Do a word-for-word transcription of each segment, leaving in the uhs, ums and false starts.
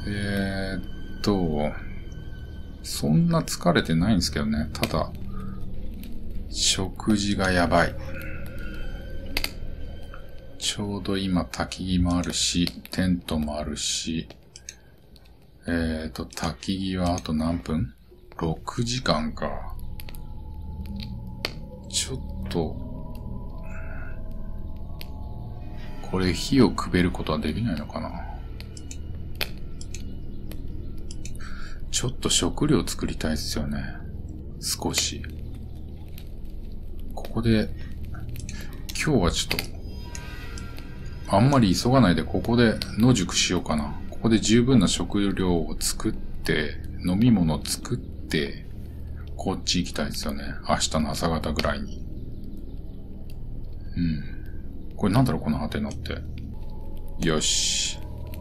えーっと、そんな疲れてないんですけどね。ただ、食事がやばい。ちょうど今焚き木もあるし、テントもあるし、えーと、焚き木はあと何分 ?ろく 時間か。ちょっと、これ火をくべることはできないのかな。ちょっと食料作りたいですよね。少し。ここで、今日はちょっと、あんまり急がないでここで野宿しようかな。ここで十分な食料を作って、飲み物を作って、こっち行きたいですよね。明日の朝方ぐらいに。うん。これなんだろうこのハテナって。よし。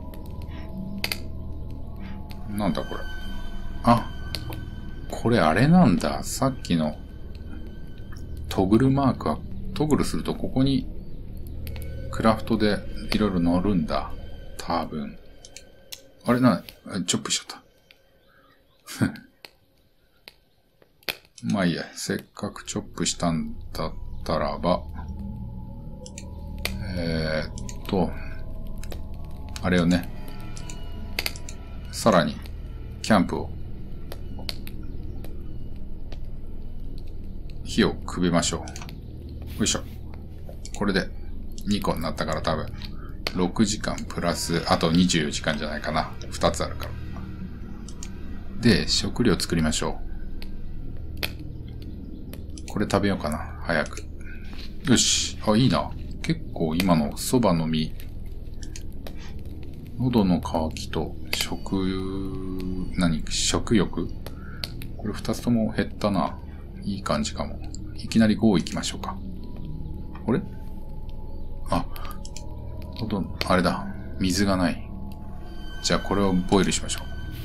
なんだこれ。あ、これあれなんだ。さっきのトグルマークは、トグルするとここにクラフトでいろいろ乗るんだ。多分。あれな、チョップしちゃった。まあいいや。せっかくチョップしたんだったらば、えーっと、あれをね、さらに、キャンプを、火をくべましょう。よいしょ。これでにこになったから多分、ろくじかんプラス、あとにじゅうよじかんじゃないかな。ふたつあるから。で、食料作りましょう。これ食べようかな。早く。よし。あ、いいな。結構今の蕎麦の実、喉の渇きと食、何食欲これ二つとも減ったな。いい感じかも。いきなりご行きましょうか。あれあ、喉、あれだ。水がない。じゃあこれをボイルしましょ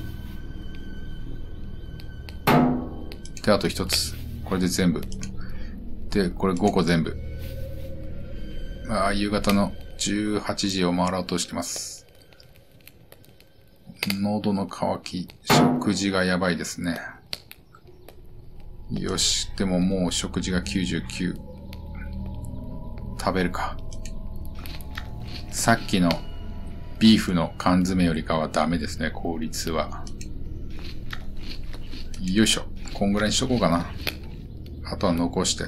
う。で、あと一つ。これで全部。で、これごこ全部。ああ、夕方のじゅうはちじを回ろうとしてます。喉の渇き、食事がやばいですね。よし、でももう食事がきゅうじゅうきゅう。食べるか。さっきのビーフの缶詰よりかはダメですね、効率は。よいしょ。こんぐらいにしとこうかな。あとは残して。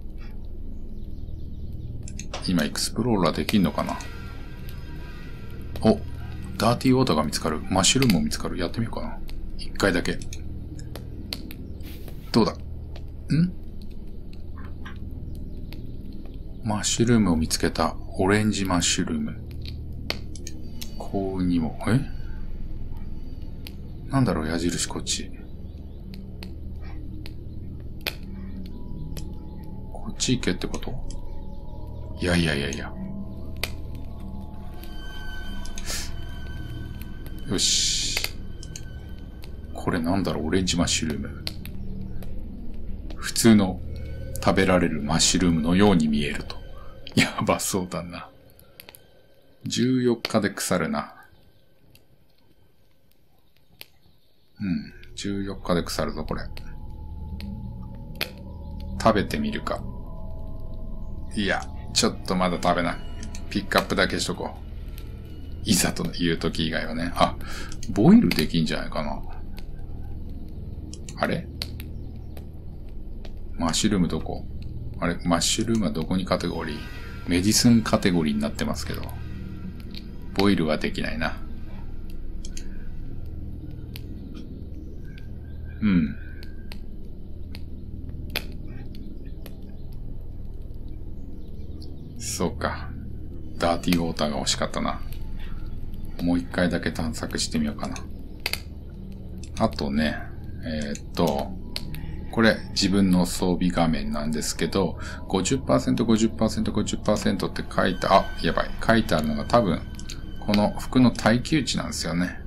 今エクスプローラーできんのかな。お、ダーティーウォーターが見つかる。マッシュルームも見つかる。やってみようかな。一回だけ。どうだ？ん？マッシュルームを見つけた。オレンジマッシュルーム。幸運にも。え？なんだろう、矢印こっち。こっち行けってこと？いやいやいやいや。よし。これなんだろう、オレンジマッシュルーム。普通の食べられるマッシュルームのように見えると。やばそうだな。じゅうよっかで腐るな。うん。じゅうよっかで腐るぞ、これ。食べてみるか。いや、ちょっとまだ食べない。ピックアップだけしとこう。いざという時以外はね。あ、ボイルできんじゃないかな。あれ？マッシュルームどこ？あれ、マッシュルームはどこにカテゴリー？メディスンカテゴリーになってますけど。ボイルはできないな。うん。そうか。ダーティーウォーターが欲しかったな。もう一回だけ探索してみようかな。あとね、えー、っと、これ自分の装備画面なんですけど、ごじゅっパーセント、ごじゅっパーセント、ごじゅっパーセント って書いて、あ、やばい。書いてあるのが多分、この服の耐久値なんですよね。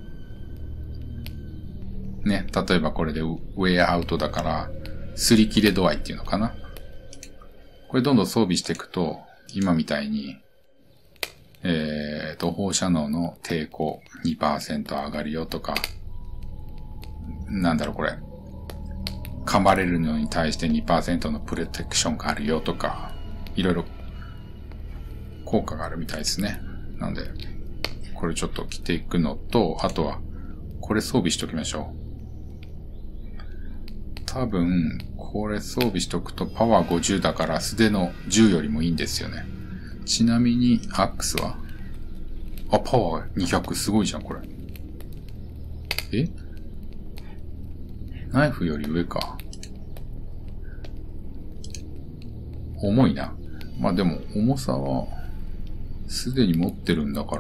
ね、例えばこれでウェアアウトだから、擦り切れ度合いっていうのかな。これどんどん装備していくと、今みたいに、 えーと、放射能の抵抗 にパーセント 上がるよとか、なんだろうこれ。噛まれるのに対して にパーセント のプロテクションがあるよとか、いろいろ効果があるみたいですね。なんで、これちょっと着ていくのと、あとは、これ装備しときましょう。多分、これ装備しとくとパワーごじゅうだから素手のじゅうよりもいいんですよね。ちなみに、アックスはあ、パワーにひゃくすごいじゃん、これ。え？ナイフより上か。重いな。まあでも、重さは、すでに持ってるんだから。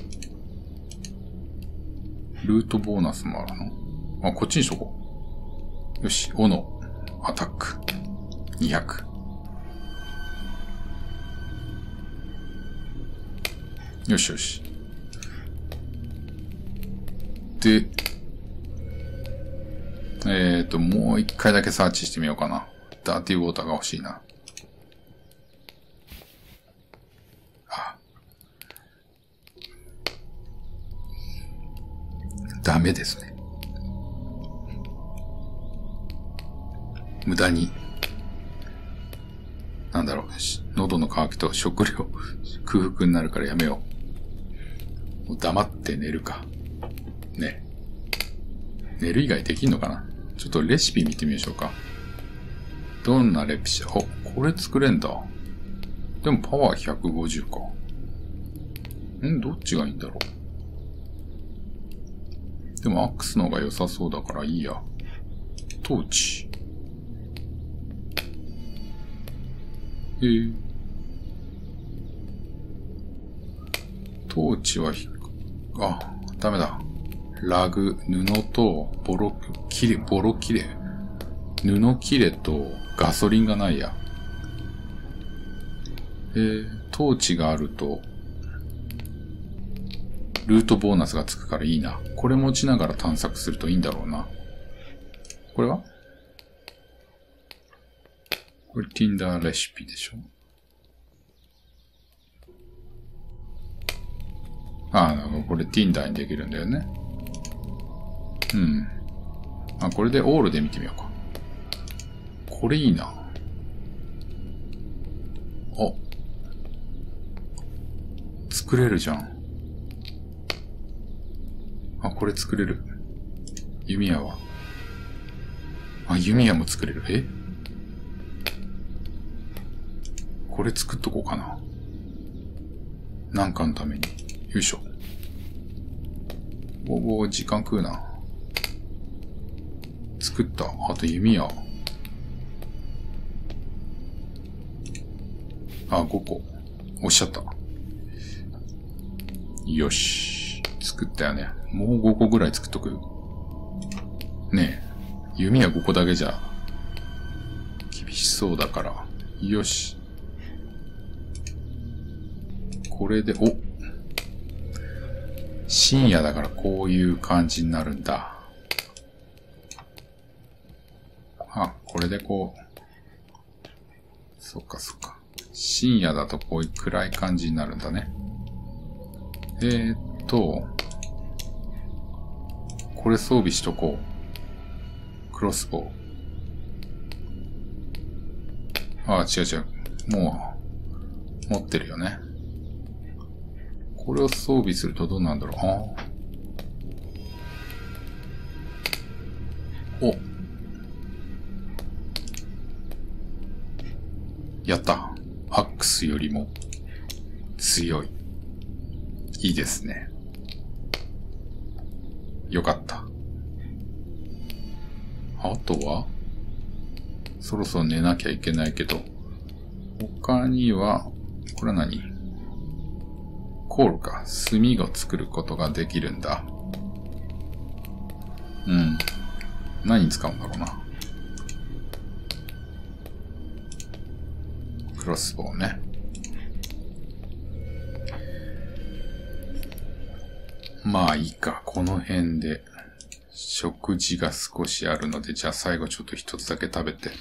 ルートボーナスもあるの？あ、こっちにしとこう。よし、斧、アタック。にひゃく。よしよし。で、えーと、もう一回だけサーチしてみようかな。ダーティーウォーターが欲しいな。あ。ダメですね。無駄に、なんだろう、喉の渇きと食料、空腹になるからやめよう。もう黙って寝るか。ね。寝る以外できんのかな？ちょっとレシピ見てみましょうか。どんなレシピ？あ、これ作れんだ。でもパワーひゃくごじゅうか。ん？どっちがいいんだろう。でもアックスの方が良さそうだからいいや。トーチ。えー、トーチはひ、あ、ダメだ。ラグ、布と、ボロ、キレ、ボロキレ。布キレとガソリンがないや。えー、トーチがあると、ルートボーナスがつくからいいな。これ持ちながら探索するといいんだろうな。これは？これ Tinder レシピでしょ？ああ、これ Tinder にできるんだよね。うん。あ、これでオールで見てみようか。これいいな。あ。作れるじゃん。あ、これ作れる。弓矢は。あ、弓矢も作れる。え？これ作っとこうかな。なんかのために。よいしょ。おお、時間食うな。作った。あと弓矢。あ、ごこ。おっしゃった。よし。作ったよね。もうごこぐらい作っとく。ねえ。弓矢ごこだけじゃ、厳しそうだから。よし。これで、お！深夜だからこういう感じになるんだ。あ、これでこう。そっかそっか。深夜だとこういう暗い感じになるんだね。えーっと、これ装備しとこう。クロスボウ。ああ、違う違う。もう、持ってるよね。これを装備するとどうなんだろう。ああ。お。やった。アックスよりも強い。いいですね。よかった。あとはそろそろ寝なきゃいけないけど、他には、これは何？コールか。炭を作ることができるんだ。うん。何に使うんだろうな。クロスボウね。まあいいか。この辺で。食事が少しあるので、じゃあ最後ちょっと一つだけ食べて。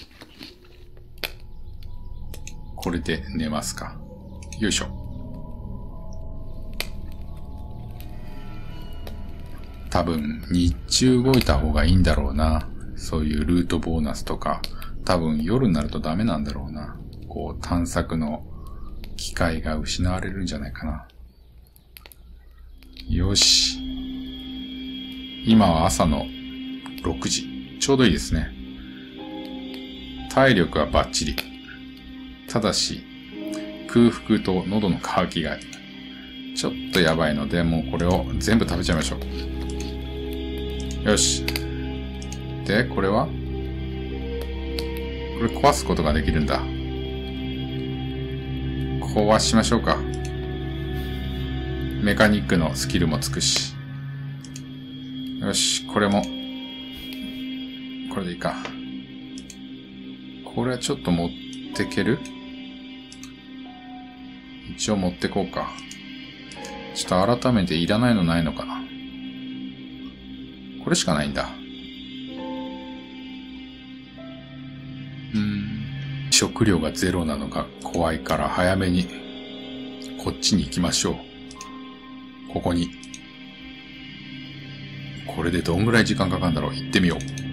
これで寝ますか。よいしょ。 多分、日中動いた方がいいんだろうな。そういうルートボーナスとか、多分夜になるとダメなんだろうな。こう、探索の機会が失われるんじゃないかな。よし。今は朝のろくじ。ちょうどいいですね。体力はバッチリ。ただし、空腹と喉の渇きがちょっとやばいので、もうこれを全部食べちゃいましょう。よし。で、これはこれ壊すことができるんだ。壊しましょうか。メカニックのスキルもつくし。よし、これも。これでいいか。これはちょっと持ってける？一応持ってこうか。ちょっと改めていらないのないのかな。これしかないんだ。うーん。食料がゼロなのが怖いから早めにこっちに行きましょう。ここに。これでどんぐらい時間かかるんだろう。行ってみよう。